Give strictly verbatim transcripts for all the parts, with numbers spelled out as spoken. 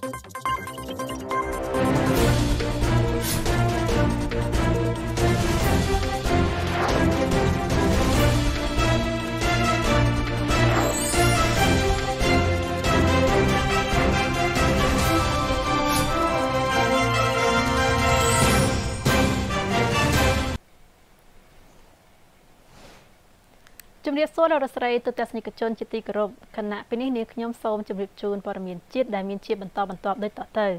จุดเรียบโซ่เราสไลด์ตัวแต่สนิกชนจิตติกรบขณะเป็นนี้เนี่ยขยมโซมจุดเรียบจูนปรมีนจิตได้มีเชียบรรทอบรรทอบด้วยต่อเติม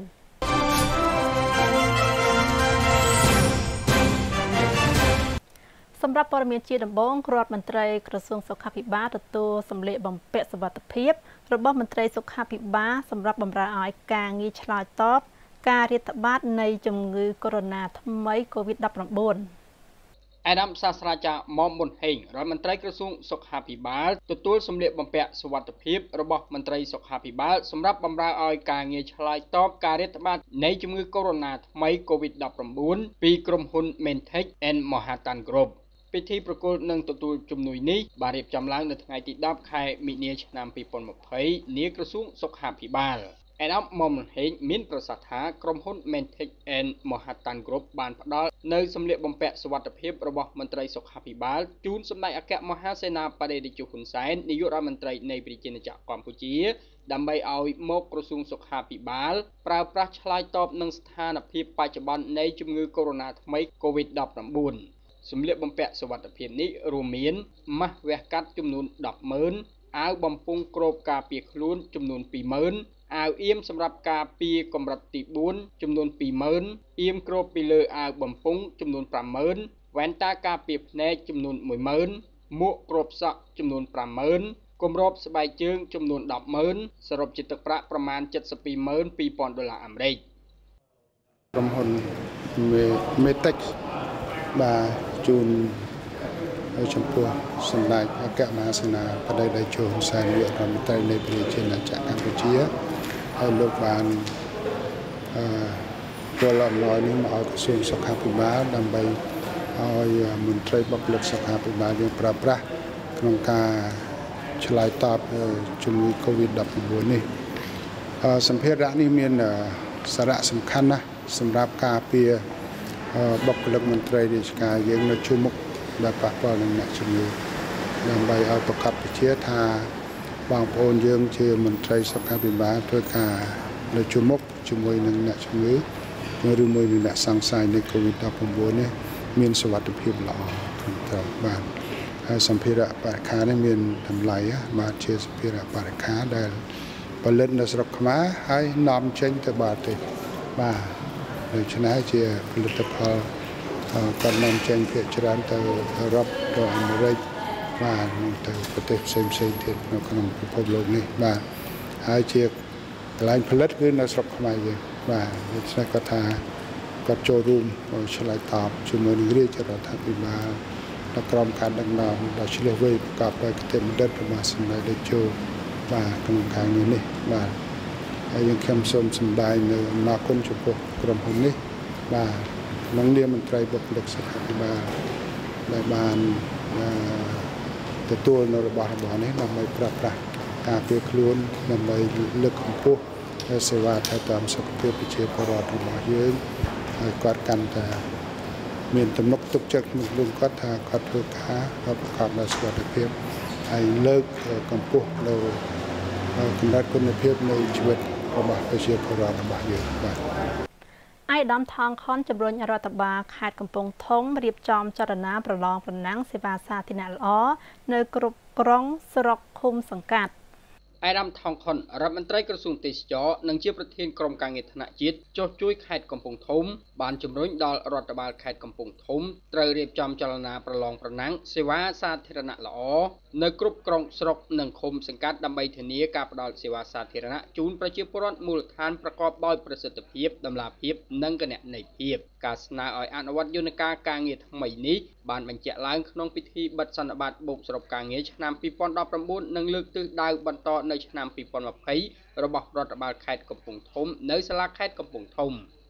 สำหรับปรมีนจิตดับบงกรอดมันตรกระทรวงสุขภิบาลตัวสำเร็จบำเพ็ญสวัสดิภาพระบบมันตรสุขภิบาลสำหรับบำราอายการงีฉลาดตอบการเรียตบาดในจมงือโควิดทำไมโควิดดับระบนไอ้ดำศาสตราจารย์มอมบุญเฮงรัฐมนตรีกระทรวงสุขภิบาลตัวสำเร็จบำเพ็ญสวัสดิภาพระบบมนตรีสุขภิบาลสำหรับบำราอายการงีฉลาดตอบการเรียตบาดในจมงือโควิดทำไมโควิดดับระบนปีกรมหุ่นเมนเทคแอนด์มหาตันกรบพิธีประกวดหนึ่งตัวจุ่มหนุยนี้บารีบจำล้างในថ្ងៃที่ดับใครมีเนียชนามปีปนมาเผยเนียกระทรวงสุขภิบาลไอ้ดำมอมเฮงมินประสาทากรมหุ่นเมนเทคแอนด์มหาตันกรบบานพดลในสำเร็จบำเพ็ญสวัสดิภาพระบบมนตรีสุขภิบาลจูนสำนักอากาศมหาเสนาบดีจุขุนไซน์นายกรัฐมนตรีในบริจินจากกัมพูชีดำไปเอาโมกกระทรวงสุขภิบาลปราบปราชลายตอบหนึ่งสถานภาพปัจจุบันในจมงือโควิดทำไมโควิดดับระบุนสำเร็จบำเพ็ญสวัสดิภาพนี้รวมมีนมาแวกกัดจำนวนดับหมื่นเอาบำพุงกรบกาเปียกล้วนจำนวนปีหมื่นเอาเอี่ยมสำหรับกาปีกรมรัติบุญจำนวนปีหมื่นเอี่ยมกรบปีเลอเอาบำพุงจำนวนประหมื่นแวนตากาเปียกแนจำนวนหมื่นหมื่นมุกรบสะจำนวนประหมื่นกรมรบสบายเชิงจำนวนดับหมื่นสรุปจิตตประประมาณเจ็ดสิบปีหมื่นปีปอนด์ดอลลาร์อเมริกกรมหุ่นเมติกบาจูนชมพูสำนักอากาศมหาเสนาบดีได้โจมสายเรือรัฐมนตรีในบริเวณจากกัมพูชีให้ลูกบานตัวลำน้อยนี้มาเอากระทรวงสุขภิบาลนำไปเอามนตรีบัพลักสุขภิบาลยังปราบปรามโครงการฉลายตอบจุดโควิดดับบุญนี่สัมเพระนี่มีสาระสำคัญนะสำหรับการเปียบัพลักมนตรีดิสกายังในชุมุกได้ปะปนในชุมนุมนำไปเอาประกับเชื้อทาบางโอนเยืองเชื่อมนตรีสุขภิบาลเพื่อการในชุมกชุมวยหนึ่งในชุมนุมเมื่อรุ่มวยหนึ่งในสังสารในโควิดดับบุญนี่มีสวัสดิภาพหล่อถึงตลอดบ้านสัมภาระปาริคาเนี่ยมีทำลายมาเชื่อสัมภาระปาริคาได้ผลิตในสระขม้าให้นำเชิงตะบาติมาโดยชนะเชื่อผลิตภัณฑ์การนำเชิงเพื่อจราจรรับตัวอเมริกมาตัวประเทศเซมเซนที่ในขนมพิภพโลกนี้มาให้เชื่อหลายผลิตขึ้นในสระขม้าเยอะมาในชนะกทาก็โจรุมฉลายตอบชุมนุมเรียกจราจรพิบาลนักกรมการดังนามดัชเลเวย์กับไปเต็มเดินประมาณสิบนายได้โจมาตรงกลางนี้มายังเข้มส้มสมได้ในนาคมจุกกรมหุ่นนี้มาน้องเลี้ยมันไตรบกเล็กสักที่มาได้บานแต่ตัวนรบาบานี้นำไปปรับปรุงการเปลี่ยนคล้วนนำไปเลือกของผู้เสวาไทยตามสกุลพิเชษพรอดมาเยอะกอดกันแต่มีตำนกตุกจักมุกลุงก็ทากอดเพื่อค้าก็ประกอบในสวัสดิภาพให้เลิกกับผู้เราคุณรัฐคุณภาพในชีวิตระบาดพิเชษพรอดมาเยอะมากไอ้ดำทางค้อนจำรวนรัฐบาลขาดกำปงทงเรียบจอมจรณาประลองประนังเสวาสาธินาล้อในกรุบกรองสรกคุมสังกัดไอ้ดำทองคอนรัฐมนตรีกระทรวงเทศจอนังเชื่อประเทศกรมการเงินธนาจิตโจช่วยขายกำปงทมบานจำรวนดอลรัฐบาลขายกำปงทมเตรียเรียบจอมจรณาประลองประนังเสวาสาธินาล้อในกรุบกรองสรกหนึ่งคุมสังกัดดำใบเทนีการประดอลเสวาสาธินาจูนประชีพรมูลฐานประกอบโดยประสิทธิภาพดำลาภาพนั่งกันเนี่ยในภาพการสนาออยอนุวัตยุนกาการเงินใหม่นี้บานบรรเจล้างขนมพิธีบัตรสันบัตรบุกสรบการเงินชนามปีปอนดอประมูลนังเลือกตื้อดาวบรรทอในชนามปีปอนมาเพย์ระบบรัฐบาลแคดกับปุ่งทมในสลากแคดกับปุ่งทมก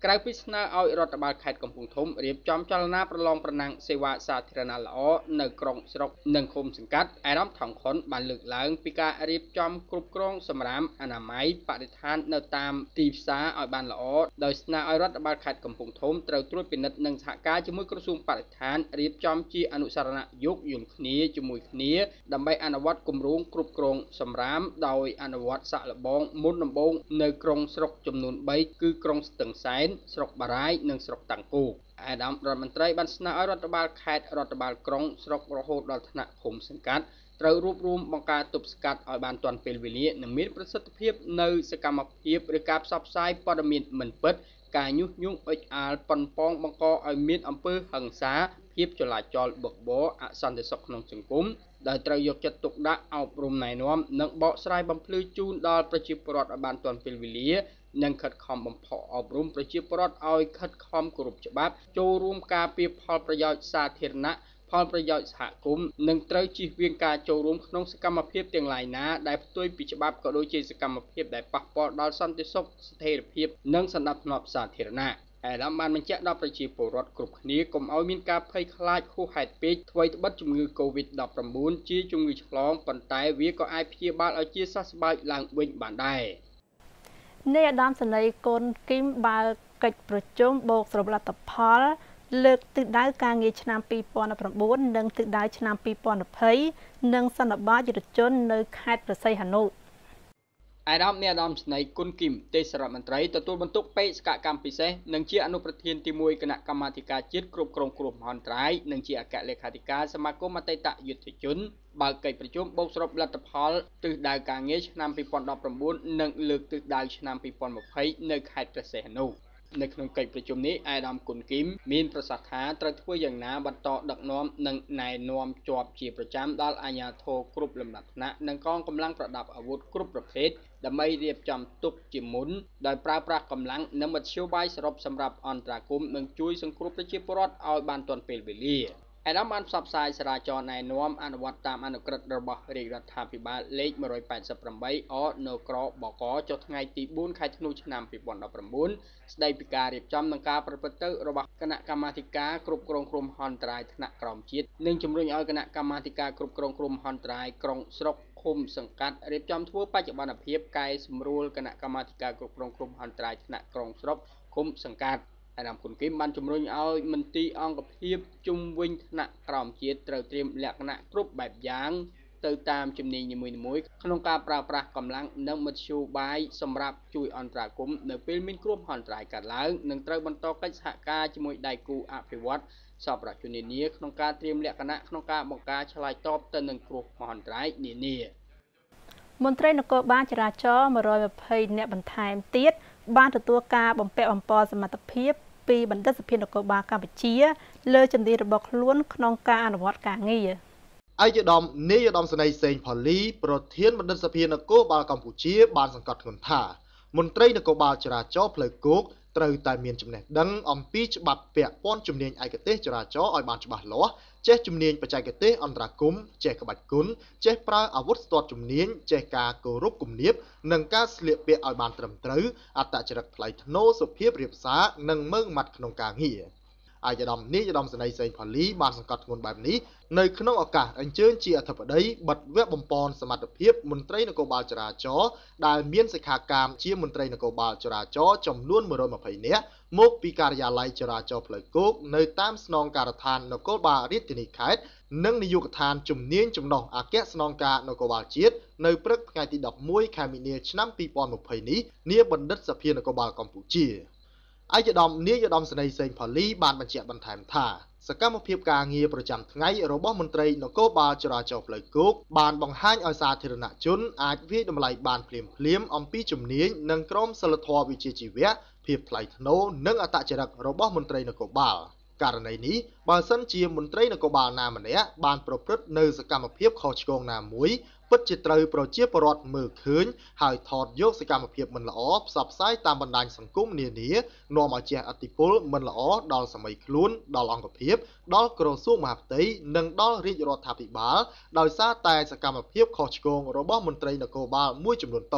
ក្រៅពីស្នើឲ្យរដ្ឋបាលខេត្តកំពង់ធំរៀបចំចលនាប្រឡងប្រណាំងសេវាសាធារណៈល្អនៅក្រុងស្រុកនិងឃុំសង្កាត់អារម្មណ៍ថងខុនបានលើកឡើងពីការរៀបចំគ្រប់គ្រងសម្រាមអនាម័យបរិស្ថាននៅតាមទីផ្សារឲ្យបានល្អដោយស្នើឲ្យរដ្ឋបាលខេត្តកំពង់ធំត្រូវត្រួតពិនិត្យនិងសហការជាមួយក្រសួងបរិស្ថានរៀបចំជាអនុសារណៈយោគយល់គ្នាជាមួយគ្នាដើម្បីអនុវត្តគម្រោងគ្រប់គ្រងសម្រាមដោយអនុវត្តសាក់លបងមុនដំបូងនៅក្រុងស្រុកចំនួនបីគឺក្រុងស្ទឹងសែនស្រុកបារាយនិងស្រុកតាំងពូអាដាមរដ្ឋមន្ត្រីបានស្នើឲ្យរដ្ឋបាលខេត្តរដ្ឋបាលក្រុងស្រុករហូតដល់ថ្នាក់ឃុំសង្កាត់ត្រូវរួបរวมបង្ការទប់ស្កាត់ឲ្យបានទាន់ពេលវេលានិងមានប្រសិទ្ធភាពនៅសកម្មភាពឬការផ្សព្វផ្សាយព័ត៌មានមិនពិតការញុះញង់អុចអាលប៉ុនប៉ងបង្កឲ្យមានអំពើហិង្សាភាពចលាចលបកបរអសន្តិសុខក្នុងសង្គមដែលត្រូវយកចិត្តទុកដាក់អប់រំណែនាំនិងបកស្រាយបំភ្លឺជូនដល់ប្រជាពលរដ្ឋឲ្យបានទាន់ពេលវេលានិងខិតខំបំផុសអប់រំប្រជាពលរដ្ឋឲ្យខិតខំគោរពច្បាប់ចូលរួមការពារផលប្រយោជន៍សាធារណៈផលប្រយោជន៍សហគមន៍និងត្រូវជៀសវាងការចូលរួមក្នុងសកម្មភាពទាំងឡាយណាដែលផ្ទុយពីច្បាប់ក៏ដូចជាសកម្មភាពដែលប៉ះពាល់ដល់សន្តិសុខស្ថិរភាពនិងសណ្ដាប់ធ្នាប់សាធារណៈអាដាមបានបញ្ជាក់ដល់ប្រជាពលរដ្ឋគ្រប់គ្នាកុំឲ្យមានការភ័យខ្លាចហួសហេតុពេកធ្វើឲ្យត្បិតជំងឺ កូវីដ ដប់ប្រាំបួន ជាជំងឺឆ្លងប៉ុន្តែវាក៏អាចព្យាបាលឲ្យជាសះស្បើយឡើងវិញបានដែរនាយឧត្តមសេនីយ៍កុនគីមបើកកិច្ចប្រជុំបូកសរុបលទ្ធផលលើកទិសដៅការងារឆ្នាំពីរពាន់ប្រាំបួននិងទិសដៅឆ្នាំពីរពាន់ยี่สิบនិងសន្និបាតយុទ្ធជននៅខេត្តព្រះសីហនុអាដាមនាយឧត្តមស្នេហ៍គុណគីមទេសរដ្ឋមន្ត្រីទទួលបន្ទុកបេសកកម្មពិសេសនិងជាអនុប្រធានទីមួយគណៈកម្មាធិការជាតិគ្រប់គ្រងគ្រោះមហន្តរាយនិងជាអគ្គលេខាធិការសមាគមអតីតយុទ្ធជនបើកកិច្ចប្រជុំបូកសរុបលទ្ធផលទិសដៅការងារឆ្នាំពីរពាន់ដប់ប្រាំបួននិងលើកទិសដៅឆ្នាំពីរពាន់ยี่สิบនៅខេត្តព្រះសីហនុនៅក្នុងកិច្ចប្រជុំនេះអាដាមគុណគីមមានប្រសាសន៍ថាត្រូវធ្វើយ៉ាងណាបន្តដឹកនាំនិងណែនាំជាប់ជាប្រចាំដល់អាជ្ញាធរគ្រប់លំដាប់ថ្នាក់និងកងកម្លាំងប្រដាប់អាវុធគ្រប់ប្រភេទដើម្បីរៀបចំទុកជាមុនដោយប្រើប្រាស់កម្លាំងនិងមធ្យោបាយសរុបសម្រាប់អន្តរាគមន៍និងជួយសង្គ្រោះប្រជាពលរដ្ឋឲ្យបានទាន់ពេលវេលាអាដាមបានផ្សព្វផ្សាយចរាចរណ៍ណែនាំអនុវត្តតាមអនុក្រឹត្យរបស់រាជរដ្ឋាភិបាលលេខmột trăm tám mươi támអនៅក្របកចុះថ្ងៃទីបួនខែធ្នូឆ្នាំពីរពាន់ដប់ប្រាំបួនស្ដីពីការរៀបចំនិងការប្រព្រឹត្តទៅរបស់គណៈកម្មាធិការគ្រប់គ្រងគ្រោះមហន្តរាយថ្នាក់ក្រោមជាតិនិងជំរុញឲ្យគណៈកម្មាធិការគ្រប់គ្រងគ្រោះមហន្តរាយក្រុងស្រុកឃុំសង្កាត់រៀបចំធ្វើបច្ចុប្បន្នភាពកែសម្រួលគណៈកម្មាធិការគ្រប់គ្រងគ្រោះមហន្តរាយថ្នាក់ក្រុងស្រុកឃុំសង្កាត់អាដាមគុណគីមបានជំរុញឲ្យមន្ទីរអង្គភាពជុំវិញថ្នាក់ក្រោមជាតិត្រូវត្រៀមលក្ខណៈគ្រប់បែបយ៉ាងទៅតាមជំនាញនីមួយៗក្នុងការប្រើប្រាស់កម្លាំងនិងមធ្យោបាយសម្រាប់ជួយអន្តរាគមន៍នៅពេលមានគ្រោះមហន្តរាយកើតឡើងនិងត្រូវបន្តកិច្ចសហការជាមួយដៃគូអភិវឌ្ឍសពរដ្ឋនានាក្នុងការត្រៀមលក្ខណៈក្នុងការបង្ការឆ្លើយតបទៅនឹងគ្រោះមហន្តរាយនានាមន្ត្រីនគរបាលចរាចរណ៍một trăm hai mươiនាក់បន្ថែមទៀតបានទទួលការបំពាក់បំពន់សមត្ថភាពពីបណ្ឌិតសភានគរបាលកម្ពុជាលើជំនាញរបស់ខ្លួនក្នុងការអនុវត្តការងារឯកឧត្តមនាយឧត្តមសេនីយ៍សេងផូលីប្រធានបណ្ឌិតសភានគរបាលកម្ពុជាបានសង្កត់ធ្ងន់ថាមន្ត្រីនគរបាលចរាចរណ៍ផ្លូវគោកត្រូវតែមានចំណេះដឹងអំពីច្បាប់ពាក់ព័ន្ធជំនាញឯកទេសចរាចរណ៍ឲ្យបានច្បាស់លាស់ចេះជំនាញបច្ចេកទេសអន្តរាគមន៍ចេះក្បាច់គុណចេះប្រើអាវុធស្ទាត់ជំនាញចេះការគោរពគំនាបនិងការស្លៀកពាក់ឲ្យបានត្រឹមត្រូវអត្តចរិតថ្លៃថ្នូរសុភាពរាបសារនិងម៉ឺងម៉ាត់ក្នុងការងារឯកឧត្តមនាយឧត្តមសេនីយ៍សេងផាលីបានសង្កត់ធ្ងន់បែបនេះនៅក្នុងឱកាសអញ្ជើញជាអធិបតីបិទវគ្គបំពេញសមត្ថភាពមន្ត្រីនគរបាលចរាចរណ៍ដែលមានសិក្ខាកាមជាមន្ត្រីនគរបាលចរាចរណ៍ចំនួនmột trăm hai mươiនាក់មកពីការិយាល័យចរាចរណ៍ផ្លូវគោកនៅតាមស្នងការដ្ឋាននគរបាលរាជធានីខេត្តនិងនាយកដ្ឋានជំនាញចំណុះអគ្គស្នងការនគរបាលជាតិនៅព្រឹកថ្ងៃទីដប់មួយខែមីនាឆ្នាំពីរពាន់ยี่สิบនេះនាបណ្ឌិតសភានគរបាលកម្ពុជាឯកឧត្តមនាយឧត្តមសេនីយ៍សេងផាលីបានបញ្ជាក់បន្ថែមថាសកម្មភាពការងារប្រចាំថ្ងៃរបស់មន្ត្រីនគរបាលចរាចរណ៍ផ្លូវគោកបានបង្ហាញឲ្យសាធារណជនអាចវាយតម្លៃបានភ្លាមភ្លាមអំពីជំនាញនិងក្រមសីលធម៌វិជ្ជាជីវៈភាពថ្លៃថ្នូរនិងអត្តចរិតរបស់មន្ត្រីនគរបាលករណីនេះបើសិនជាមន្ត្រីនគរបាលណាម្នាក់បានប្រព្រឹត្តនៅសកម្មភាពខុសឆ្គងណាមួយពិតជាត្រូវប្រជាពលរដ្ឋមើលឃើញហើយថតយកសកម្មភាពមិនល្អផ្សព្វផ្សាយតាមបណ្ដាញសង្គមនានានាំឲ្យជះឥទ្ធិពលមិនល្អដល់សម័យខ្លួនដល់អង្គភាពដល់ក្រសួងមហាផ្ទៃនិងដល់រាជរដ្ឋាភិបាលដោយសារតែសកម្មភាពខុសឆ្គងរបស់មន្ត្រីនគរបាលមួយចំនួនតូច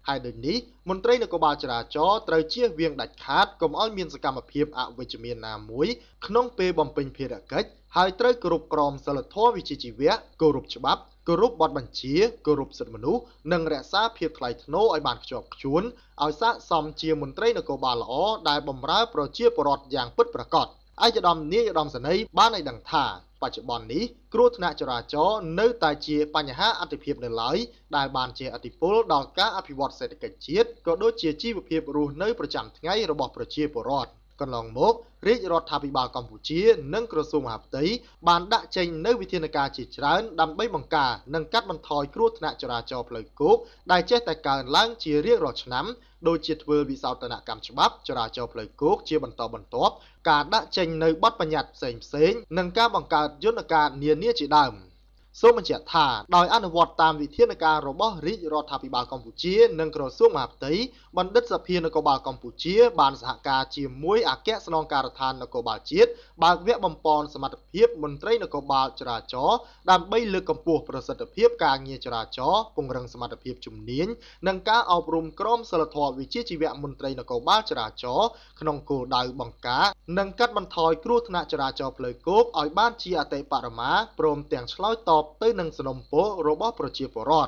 ហើយដូចនេះមន្ត្រីនគរបាលចរាចរណ៍ត្រូវជៀសវាងដាច់ខាតកុំឲ្យមានសកម្មភាពអវិជ្ជមានណាមួយក្នុងពេលបំពេញភារកិច្ចហើយត្រូវគោរពក្រមសីលធម៌វិជ្ជាជីវៈគោរពច្បាប់គោរពបទបញ្ជាគោរពសិទ្ធិមនុស្សនិងរក្សាភាពថ្លៃថ្នូរឲ្យបានខ្ជាប់ខ្ជួនឲ្យស័ក្តិសមជាមន្ត្រីនគរបាលល្អដែលបម្រើប្រជាពលរដ្ឋយ៉ាងពិតប្រាកដឯកឧត្តមនាយឧត្តមសេនីយ៍បានឲ្យដឹងថាបច្ចុប្បន្ននេះគ្រោះថ្នាក់ចរាចរណ៍នៅតែជាបញ្ហាអតិភិបនៅឡើយដែលបានជះឥទ្ធិពលដល់ការអភិវឌ្ឍសេដ្ឋកិច្ចជាតិក៏ដូចជាជីវភាពរស់នៅប្រចាំថ្ងៃរបស់ប្រជាពលរដ្ឋកន្លងមករាជរដ្ឋាភិបាលកម្ពុជានិងក្រសួងមហាផ្ទៃបានដាក់ចេញនូវវិធានការជាច្រើនដើម្បីបង្ការនិងកាត់បន្ថយគ្រោះថ្នាក់ចរាចរណ៍ផ្លូវគោកដែលចេះតែកើនឡើងជារៀងរាល់ឆ្នាំដូចជាធ្វើវិសោធនកម្មច្បាប់ចរាចរណ៍ផ្លូវគោកជាបន្តបន្ទាប់ការដាក់ចេញនូវបទបញ្ញត្តិផ្សេងៗនិងការបង្កើតយន្តការនានាជាដើមសូមបញ្ជាក់ថាដោយអនុវត្តតាមវិធានការរបស់រាជរដ្ឋាភិបាលកម្ពុជានិងក្រសួងមហាផ្ទៃបណ្ឌិតសភានគរបាលកម្ពុជាបានសហការជាមួយអគ្គស្នងការដ្ឋាននគរបាលជាតិបើកវគ្គបំពេញសមត្ថភាពមន្ត្រីនគរបាលចរាចរណ៍ដើម្បីលើកកម្ពស់ប្រសិទ្ធភាពការងារចរាចរណ៍ពង្រឹងសមត្ថភាពជំនាញនិងការអប់រំក្រមសីលធម៌វិជ្ជាជីវៈមន្ត្រីនគរបាលចរាចរណ៍ក្នុងគោលដៅបង្ការនិងកាត់បន្ថយគ្រោះថ្នាក់ចរាចរណ៍ផ្លូវគោកឲ្យបានជាអតិបរមាព្រមទាំងឆ្លើយតបទៅនឹងសំណុំពររបស់ប្រជាពលរដ្ឋ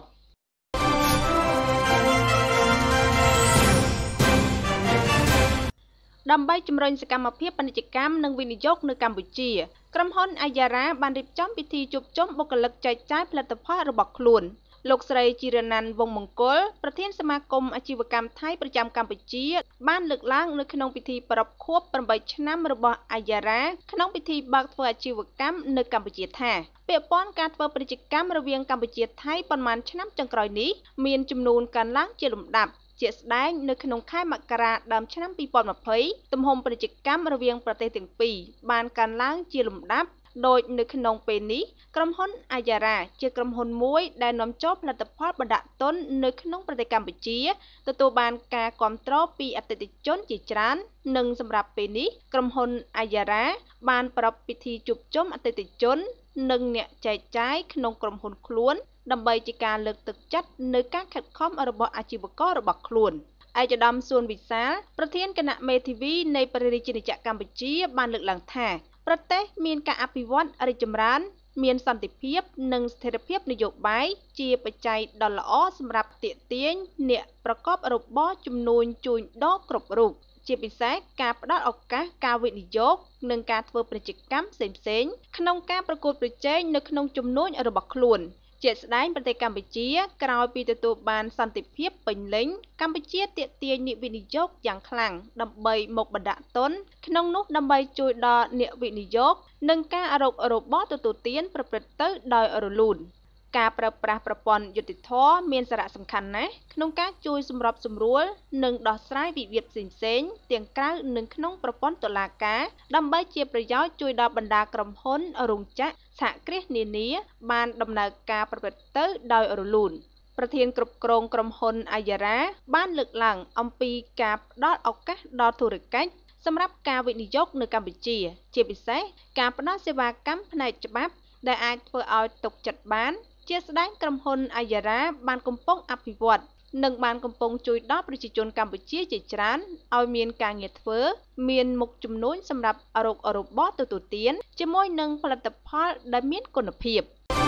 ដើម្បីជំរុញសកម្មភាពពាណិជ្ជកម្មនិងវិនិយោគនៅកម្ពុជាក្រុមហ៊ុនអាយ៉ារ៉ាបានរៀបចំពិធីជួបជុំបុគ្គលិកចែកចាយផលិតផលរបស់ខ្លួនលោកស្រីជីរណាន់វងមង្គលប្រធានសមាគមអាជីវកម្មថៃប្រចាំកម្ពុជាបានលើកឡើងនៅក្នុងពិធីប្រារព្ធខួបeightឆ្នាំរបស់អាយ៉ារ៉ាក្នុងពិធីបើកធ្វើអាជីវកម្មនៅកម្ពុជាថាពាក់ព័ន្ធការធ្វើពាណិជ្ជកម្មរវាងកម្ពុជាថៃប៉ុន្មានឆ្នាំចុងក្រោយនេះមានចំនួនកើនឡើងជាលំដាប់ជាក់ស្ដែងនៅក្នុងខែមករាដើមឆ្នាំtwo thousand twentyទំហំពាណិជ្ជកម្មរវាងប្រទេសទាំងពីរបានកើនឡើងជាលំដាប់ដោយនៅក្នុងពេលនេះក្រុមហ៊ុនអាយ៉ារ៉ាជាក្រុមហ៊ុនមួយដែលនាំចូលផលិតផលបណ្ដាក់ទុននៅក្នុងប្រទេសកម្ពុជាទទួលបានការគាំទ្រពីអតិថិជនជាច្រើននិងសម្រាប់ពេលនេះក្រុមហ៊ុនអាយ៉ារ៉ាបានប្រារព្ធពិធីជួបជុំអតិថិជននិងអ្នកចែកចាយក្នុងក្រុមហ៊ុនខ្លួនដើម្បីជាការលើកទឹកចិត្តនៅការខិតខំរបស់អាជីវកររបស់ខ្លួនឯកឧត្តមសួនវិសាលប្រធានគណៈមេធាវីនៃព្រះរាជាណាចក្រកម្ពុជាបានលើកឡើងថាប្រទេសមានការអភិវឌ្ឍរីកចម្រើនមានសន្តិភាពនិងស្ថិរភាពនយោបាយជាបច្ច័យដ៏ល្អសម្រាប់ទាក់ទាញអ្នកប្រកបរបរជំនួញជួញដូរគ្រប់រូបជាពិសេសការផ្ដល់ឱកាសការវិនិយោគនិងការធ្វើពាណិជ្ជកម្មផ្សេងៗក្នុងការប្រកួតប្រជែងនៅក្នុងជំនួញរបស់ខ្លួនជាក់ស្ដែងប្រទេសកម្ពុជាក្រោយពីទទួលបានសន្តិភាពពេញលេញកម្ពុជាទាក់ទាញអ្នកវិនិយោគយ៉ាងខ្លាំងដើម្បីមកបណ្ដាក់ទុនក្នុងនោះដើម្បីជួយដល់អ្នកវិនិយោគនិងការរករបរទទួលទានប្រព្រឹត្តទៅដោយរលូនការប្រើប្រាស់ប្រព័ន្ធយុត្តិធម៌មានសារៈសំខាន់ណាស់ក្នុងការជួយសម្របសម្រួលនិងដោះស្រាយវិវាទផ្សេងៗទាំងក្រៅនិងក្នុងប្រព័ន្ធតុលាការដើម្បីជាប្រយោជន៍ជួយដល់បណ្ដាក្រុមហ៊ុនរោងចក្រសហគ្រាសនានាបានដំណើរការប្រព្រឹត្តទៅដោយរលូនប្រធានគ្រប់គ្រងក្រុមហ៊ុនអាយ៉ារ៉ាបានលើកឡើងអំពីការផ្ដល់ឱកាសដល់ធុរកិច្ចសម្រាប់ការវិនិយោគនៅកម្ពុជាជាពិសេសការផ្ដល់សេវាកម្មផ្នែកច្បាប់ដែលអាចធ្វើឲ្យទុកចិត្តបានជាស្ដែងក្រុមហ៊ុនអាយ៉ារ៉ាបានកំពុងអភិវឌ្ឍនិងបានកំពុងជួយដល់ប្រជាជនកម្ពុជាជាច្រើនឲ្យមានការងារធ្វើមានមុខជំនួញសម្រាប់រករបរទទួលទានជាមួយនឹងផលិតផលដែលមានគុណភាព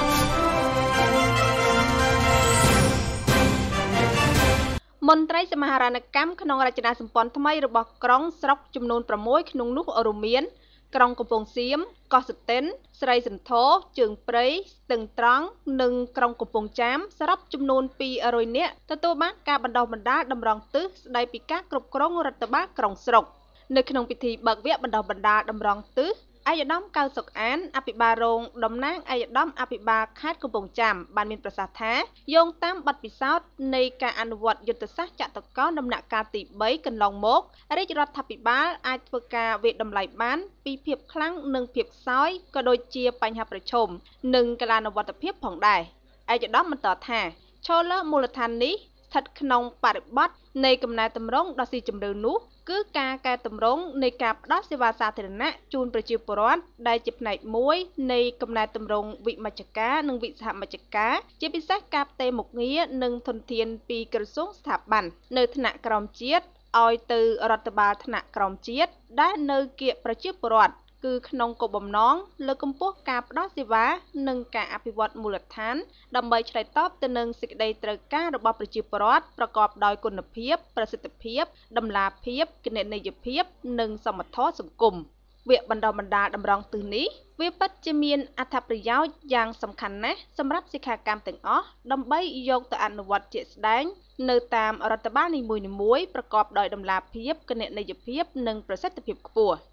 មន្ត្រីសមាហរណកម្មក្នុងរចនាសម្ព័ន្ធថ្មីរបស់ក្រុងស្រុកចំនួនsixក្នុងនោះរួមមានក្រុងកំពង់សៀមកោះស្ទឹងស្រីសន្ធរជើងព្រៃស្ទឹងត្រង់និងក្រុងកំពង់ចាមសរុបចំនួនtwo hundredនាក់ទទួលបានការបណ្ដុះបណ្ដាលតម្រង់ទិសស្ដីពីការគ្រប់គ្រងរដ្ឋបាលក្រុងស្រុកនៅក្នុងពិធីបើកវគ្គបណ្ដុះបណ្ដាលតម្រង់ទិសឯកឧត្តមកៅសុកអានអភិបាលរងតំណាងឯកឧត្តមអភិបាលខេត្តកំពង់ចាមបានមានប្រសាសន៍ថាយោងតាមបទពិសោធន៍នៃការអនុវត្តយុទ្ធសាស្ត្រចតុកោណដំណាក់កាលទីthreeកន្លងមករាជរដ្ឋាភិបាលអាចធ្វើការវិតម្លៃបានពីភាពខ្លាំងនិងភាពខ្សោយក៏ដូចជាបញ្ហាប្រឈមនិងកលានុវត្តភាពផងដែរឯកឧត្តមបន្តថាឈលលើមូលដ្ឋាននេះស្ថិតក្នុងបរិបទនៃកំណែតម្រង់ដ៏ស៊ីជម្រៅនោះគឺការកែតម្រង់នៃការផ្តល់សេវាសាធារណៈជូនប្រជាពលរដ្ឋដែលជាផ្នែកមួយនៃកំណែតម្រង់វិមជ្ឈការនិងវិសហមជ្ឈការជាពិសេសការផ្ទេរមុខងារនិងធនធានពីក្រសួងស្ថាប័ននៅថ្នាក់ក្រោមជាតិឲ្យទៅរដ្ឋបាលថ្នាក់ក្រោមជាតិដែលនៅគៀកប្រជាពលរដ្ឋគឺក្នុងគោលបំណងលើកកម្ពស់ការផ្តល់សេវានិងការអភិវឌ្ឍមូលដ្ឋានដើម្បីឆ្លើយតបទៅនឹងសេចក្តីត្រូវការរបស់ប្រជាពលរដ្ឋប្រកបដោយគុណភាពប្រសិទ្ធភាពតម្លាភាពគណនេយ្យភាពនិងសមធម៌សង្គមវគ្គបណ្ដុះបណ្ដាលតម្រង់ទិសនេះវាពិតជាមានអត្ថប្រយោជន៍យ៉ាងសំខាន់ណាស់សម្រាប់សិក្ខាកាមទាំងអស់ដើម្បីយកទៅអនុវត្តជាក់ស្ដែងនៅតាមរដ្ឋបាលនីមួយៗប្រកបដោយតម្លាភាពគណនេយ្យភាពនិងប្រសិទ្ធភាពខ្ពស់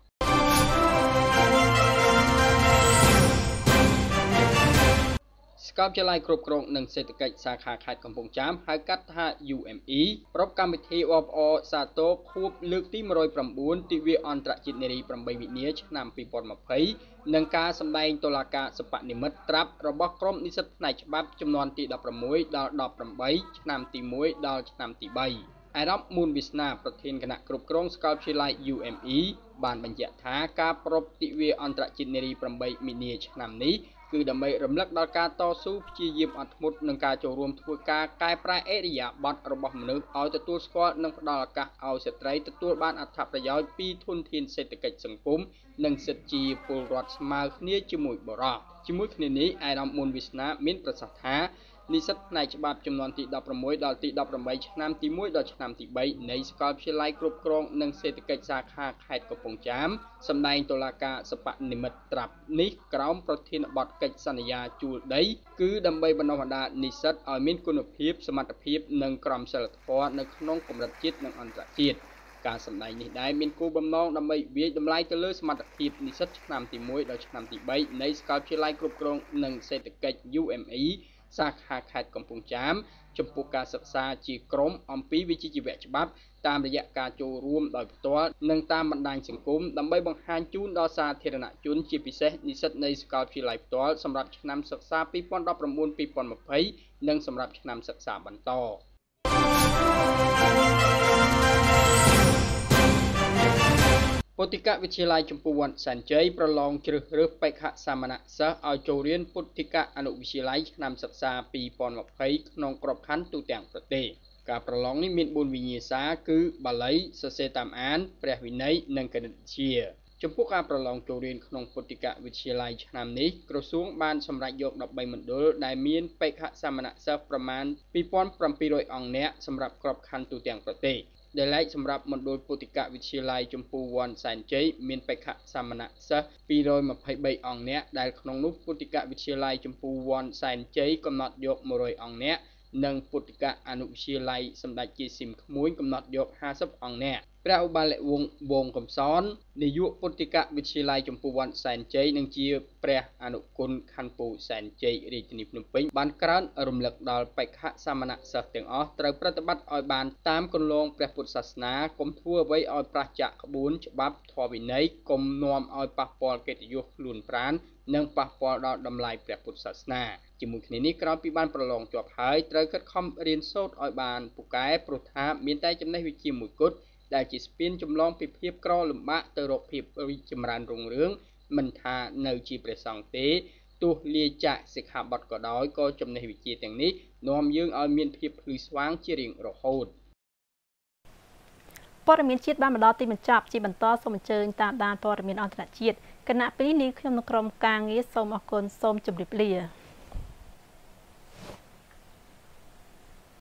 សាកលវិទ្យាល័យគ្រប់គ្រងនិងសេដ្ឋកិច្ចសាខាខេត្តកំពង់ចាមហៅកាត់ថា យូ អេម អ៊ី ប្រពកម្មវិធីអបអរសាទរខួបលើកទីmột trăm chínទិវាអន្តរជាតិនារីប្រាំបីមីនាឆ្នាំពីរពាន់ម្ភៃនិងការសម្ដែងតុលាការសិប្បនិម្មិតត្រាប់របស់ក្រុមនិស្សិតផ្នែកច្បាប់ចំនួនទីដប់ប្រាំមួយដល់ដប់ប្រាំបីឆ្នាំទីមួយដល់ឆ្នាំទីបីអាយរ៉ាប់មូនវិស្នាប្រធានគណៈគ្រប់គ្រងសាកលវិទ្យាល័យ យូ អេម អ៊ី បានបញ្ជាក់ថាការប្រពៃទិវាអន្តរជាតិនារីប្រាំបីមីនាឆ្នាំនេះគឺដើម្បីរំលឹកដល់ការតស៊ូព្យាយាមអត់ធ្មត់និងការចូលរួមធ្វើការកែប្រែអរិយាប័ត្ររបស់មនុស្សឲ្យទទួលស្គាល់និងផ្ដល់ឱកាសឲ្យស្ត្រីទទួលបានអត្ថប្រយោជន៍ពីធនធានសេដ្ឋកិច្ចសង្គមនិងសិទ្ធិជាពលរដ្ឋស្មើគ្នាជាមួយបុរសជាមួយគ្នានេះអាយរ៉ាប់មូនវិស្នាមានប្រសាសន៍ថានិស្សិតផ្នែកច្បាប់ចំនួនទីដប់ប្រាំមួយដល់ទីដប់ប្រាំបីឆ្នាំទីមួយដល់ឆ្នាំទីបីនៃសាកលវិទ្យាល័យគ្រប់គ្រងនិងសេដ្ឋកិច្ចសាខាខេត្តកំពង់ចាមសម្ដែងតុលាការសិប្បនិម្មិតត្រាប់នេះក្រោមប្រធានបទកិច្ចសន្យាជួលដីគឺដើម្បីបណ្ដុះបណ្ដាលនិស្សិតឲ្យមានគុណភាពសមត្ថភាពនិងក្រមសីលធម៌នៅក្នុងកម្រិតជាតិនិងអន្តរជាតិការសម្ដែងនេះដែរមានគោលបំណងដើម្បីវាយតម្លៃទៅលើសមត្ថភាពនិស្សិតឆ្នាំទីមួយដល់ឆ្នាំទីបីនៃសាកលវិទ្យាល័យគ្រប់គ្រងនិងសេដ្ឋកិច្ច យូ អេម អ៊ី សាខាខេត្តកំពង់ចាមចំពោះការសិក្សាជាក្រុមអំពីវិជ្ជាជីវៈច្បាប់តាមរយៈការចូលរួមដោយផ្ទាល់និងតាមបណ្ដាញសង្គមដើម្បីបង្ហាញជូនដល់សាធារណជនជាពិសេសនិស្សិតនៃសាកលវិទ្យាល័យផ្ទាល់សម្រាប់ឆ្នាំសិក្សាពីរពាន់ដប់ប្រាំបួន ពីរពាន់ម្ភៃនិងសម្រាប់ឆ្នាំសិក្សាបន្តពុទ្ធិកវិទ្យាល័យចម្ពោះវត្តសែនជ័យប្រឡងជ្រើសរើសបេក្ខសាមណៈសិស្សឲ្យចូលរៀនពុទ្ធិកអនុវិទ្យាល័យឆ្នាំសិក្សាពីរពាន់ម្ភៃក្នុងក្របខ័ណ្ឌទូទាំងប្រទេសការប្រឡងនេះមានបួនវិញ្ញាសាគឺបាលីសរសេរតាមអានព្រះវិន័យនិងគណិតវិទ្យាចំពោះការប្រឡងចូលរៀនក្នុងពុទ្ធិកវិទ្យាល័យឆ្នាំនេះក្រសួងបានសម្រេចយកដប់បីមណ្ឌលដែលមានបេក្ខសាមណៈសិស្សប្រមាណពីរពាន់ប្រាំពីររយអង្គនាក់សម្រាប់ក្របខ័ណ្ឌទូទាំងប្រទេសដែលឡែកសម្រាប់មណ្ឌលពុទ្ធិកវិទ្យាល័យចម្ពោះវ័នសែនជ័យមានបេក្ខសាមណៈសិស្សពីររយម្ភៃបីអង្គនាក់ដែលក្នុងនោះពុទ្ធិកវិទ្យាល័យចម្ពោះវ័នសែនជ័យកំណត់យកមួយរយអង្គនាក់និងពុទ្ធិកអនុវិទ្យាល័យសម្ដេចជាស៊ីមក្មួយកំណត់យកហាសិបអង្គនាក់ព្រះឧបាលវង្សវងកំសននាយកពុទ្ធិកវិទ្យាល័យចម្ពោះវ័នសែនជ័យនិងជាព្រះអនុគុណខណ្ឌពោធិ៍សែនជ័យរាជធានីភ្នំពេញបានក្រើនរំលឹកដល់បេក្ខសាមណៈសិស្សទាំងអស់ត្រូវប្រតិបត្តិឲ្យបានតាមគន្លងព្រះពុទ្ធសាសនាកុំធ្វើអ្វីឲ្យប្រឆាចក្បួនច្បាប់ធម៌វិន័យកុំនាំឲ្យប៉ះពាល់កិត្តិយសខ្លួនប្រាណនិងប៉ះពាល់ដល់តម្លៃព្រះពុទ្ធសាសនាជាមួយគ្នានេះក្រោយពីបានប្រឡងជាប់ហើយត្រូវខិតខំរៀនសូត្រឲ្យបានពូកែព្រោះថាមានតែចំណេះវិជ្ជាមួយគត់ដែលជាស្ពានចម្លងពីភាពក្រលំបាកទៅរកភាពរីកចម្រើនរុងរឿងមិនថានៅជាព្រះសង្ឃទេទោះលាចាកសិក្ខាបទក៏ដោយក៏ចំណេះវិជ្ជាទាំងនេះនាំយើងឲ្យមានភាពភ្លឺស្វាងជារៀងរហូតព័ត៌មានជាតិបានមកដល់ទីបញ្ចប់ជាបន្តសូមអញ្ជើញតាមដានព័ត៌មានអន្តរជាតិគណៈពេលនេះខ្ញុំនៅក្រុមការងារសូមអរគុណសូមជម្រាបលា